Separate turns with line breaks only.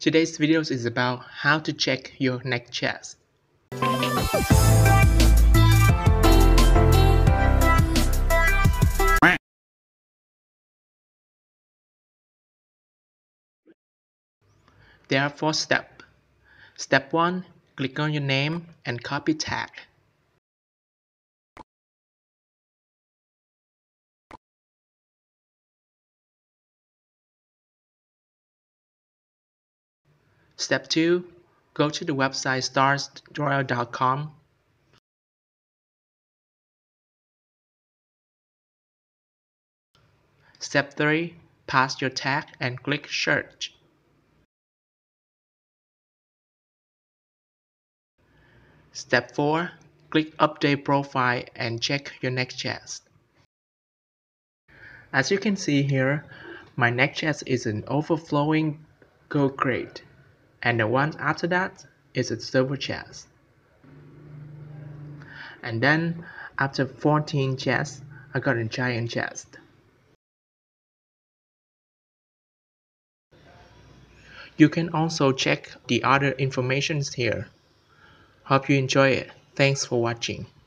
Today's video is about how to check your neck chest. There are 4 steps. Step 1. Click on your name and copy tag. Step 2. Go to the website starsroyale.com. Step 3. Paste your tag and click search. Step 4. Click update profile and check your neck chest. As you can see here, my neck chest is an overflowing gold grade, and the one after that is a silver chest. And then after 14 chests, I got a giant chest. You can also check the other informations here. Hope you enjoy it. Thanks for watching.